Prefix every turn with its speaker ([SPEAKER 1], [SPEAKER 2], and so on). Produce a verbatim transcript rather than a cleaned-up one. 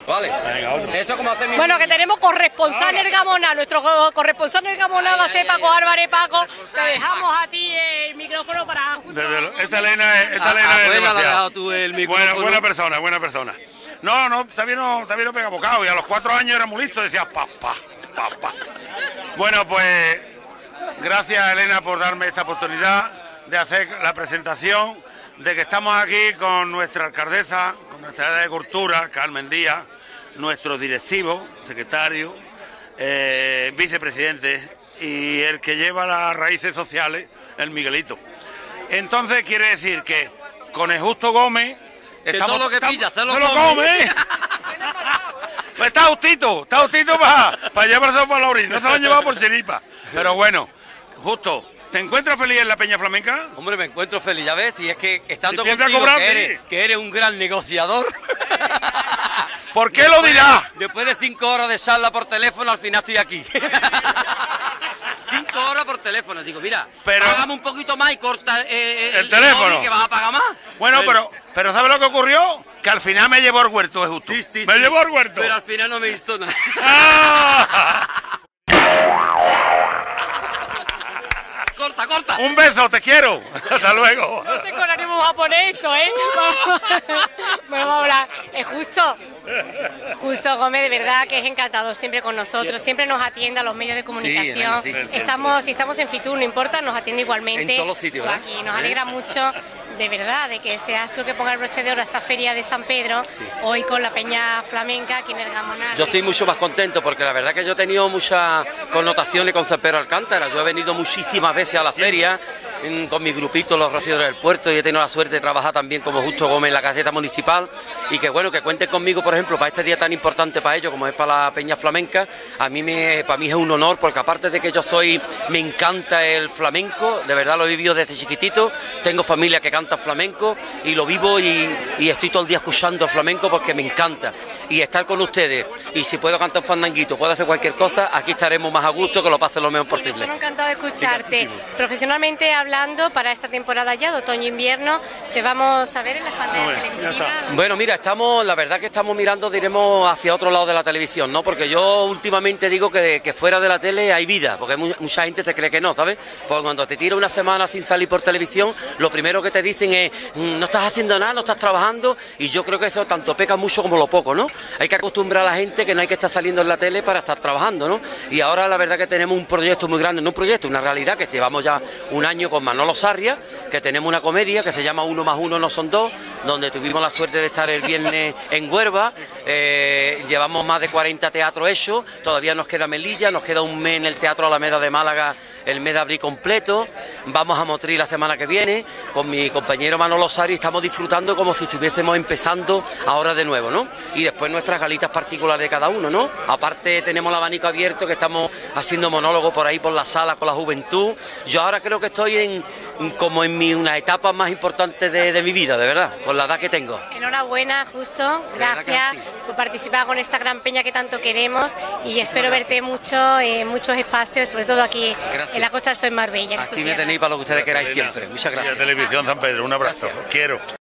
[SPEAKER 1] Vale, venga, otro. Eso como hace mi
[SPEAKER 2] Bueno, que tenemos corresponsal en el Gamonal. Nuestro corresponsal en el Gamonal va a ser Paco Álvarez. Paco, te dejamos a ti el micrófono para justo...
[SPEAKER 3] Esta Elena es, esta Elena es demasiado.
[SPEAKER 1] Tú el micrófono.
[SPEAKER 3] Buena, buena persona, buena persona. No, no, también no, también no pega bocado. Y a los cuatro años era muy listo, decía pa, pa, pa, pa. Bueno, pues gracias Elena por darme esta oportunidad de hacer la presentación, de que estamos aquí con nuestra alcaldesa, con nuestra área de cultura, Carmen Díaz, nuestro directivo, secretario, eh, vicepresidente y el que lleva las raíces sociales, el Miguelito. Entonces quiere decir que con el Justo Gómez estamos,
[SPEAKER 1] todo lo que pilla, se lo
[SPEAKER 3] se lo
[SPEAKER 1] come.
[SPEAKER 3] come. Pues está justito, está justito para pa llevarse por la orilla, no se lo han llevado por chiripa. Pero bueno, Justo, ¿te encuentras feliz en la Peña Flamenca?
[SPEAKER 1] Hombre, me encuentro feliz, ya ves, y es que estando
[SPEAKER 3] Si piensas
[SPEAKER 1] contigo,
[SPEAKER 3] cobrar,
[SPEAKER 1] que,
[SPEAKER 3] sí.
[SPEAKER 1] eres, que eres un gran negociador.
[SPEAKER 3] ¿Por qué lo dirás?
[SPEAKER 1] Después de cinco horas de charla por teléfono, al final estoy aquí. Cinco horas por teléfono, digo, mira,
[SPEAKER 3] Pero-
[SPEAKER 1] págame un poquito más y corta eh,
[SPEAKER 3] El teléfono.
[SPEAKER 1] móvil, que vas a pagar más.
[SPEAKER 3] Bueno, pero, pero ¿sabes lo que ocurrió? Que al final me llevó al huerto, es justo.
[SPEAKER 1] Sí, sí,
[SPEAKER 3] me
[SPEAKER 1] sí.
[SPEAKER 3] llevó al huerto.
[SPEAKER 1] Pero al final no me hizo nada.
[SPEAKER 3] ¡Ah!
[SPEAKER 1] Corta, corta.
[SPEAKER 3] Un beso, te quiero. Hasta luego.
[SPEAKER 2] No sé con ánimo vamos a poner esto, ¿eh? Bueno, vamos a hablar. Es justo. Justo Gómez, de verdad que es encantador siempre con nosotros, siempre nos atiende a los medios de comunicación.
[SPEAKER 1] Sí, sí, sí.
[SPEAKER 2] Estamos, si estamos en Fitur, no importa, nos atiende igualmente.
[SPEAKER 1] En todos los sitios, ¿eh?
[SPEAKER 2] Aquí nos alegra mucho, de verdad, de que seas tú que ponga el broche de oro a esta feria de San Pedro, hoy con la Peña Flamenca aquí en el Gamonal.
[SPEAKER 1] Yo estoy mucho más contento porque la verdad que yo he tenido muchas connotaciones con San Pedro Alcántara. Yo he venido muchísimas veces a la feria en, con mi grupito, los rociadores del puerto, y he tenido la suerte de trabajar también como Justo Gómez en la Gaceta Municipal. Y que bueno, que cuenten conmigo, por ejemplo, para este día tan importante para ellos como es para la Peña Flamenca. A mí, me, para mí es un honor, porque aparte de que yo soy, me encanta el flamenco, de verdad lo he vivido desde chiquitito. Tengo familia que canta flamenco y lo vivo y, y estoy todo el día escuchando flamenco porque me encanta. Y estar con ustedes, y si puedo cantar un fandanguito, puedo hacer cualquier cosa, aquí estaremos más a gusto, que lo pasen lo mejor posible.
[SPEAKER 2] Nosotros encantado de escucharte. Profesionalmente hablando, para esta temporada ya de otoño-invierno, te vamos a ver en las pantallas
[SPEAKER 3] Hombre, ya
[SPEAKER 2] televisivas.
[SPEAKER 3] está.
[SPEAKER 1] Bueno, mira, estamos, la verdad que estamos mirando, diremos, hacia otro lado de la televisión, ¿no? Porque yo últimamente digo que, que fuera de la tele hay vida, porque mu- mucha gente te cree que no, ¿sabes? Porque cuando te tira una semana sin salir por televisión, lo primero que te dicen es, "Mm, no estás haciendo nada, no estás trabajando", y yo creo que eso tanto peca mucho como lo poco, ¿no? Hay que acostumbrar a la gente que no hay que estar saliendo en la tele para estar trabajando, ¿no? Y ahora la verdad que tenemos un proyecto muy grande, no un proyecto, una realidad, que llevamos ya un año con Manolo Sarria, que tenemos una comedia que se llama Uno más uno no son dos, donde tuvimos la suerte de estar el viernes en Huelva. Eh, llevamos más de cuarenta teatros hechos, todavía nos queda Melilla, nos queda un mes en el Teatro Alameda de Málaga, el mes de abril completo. Vamos a Motril la semana que viene con mi compañero Manolo Sarri, estamos disfrutando como si estuviésemos empezando ahora de nuevo, ¿no? Y después nuestras galitas particulares de cada uno, ¿no? Aparte tenemos el abanico abierto, que estamos haciendo monólogos por ahí por la sala con la juventud. Yo ahora creo que estoy en como en mi, una etapa más importante de, de mi vida, de verdad, con la edad que tengo.
[SPEAKER 2] Enhorabuena, Justo,
[SPEAKER 1] verdad que
[SPEAKER 2] gracias
[SPEAKER 1] sí.
[SPEAKER 2] por participar con esta gran peña que tanto queremos, y espero verte mucho en muchos espacios, sobre todo aquí
[SPEAKER 1] Gracias.
[SPEAKER 2] en la Costa del Sol en Marbella. que es tu
[SPEAKER 1] Aquí me
[SPEAKER 2] tierra.
[SPEAKER 1] tenéis para lo que ustedes queráis siempre. Muchas gracias.
[SPEAKER 3] Televisión San Pedro, un abrazo. Quiero.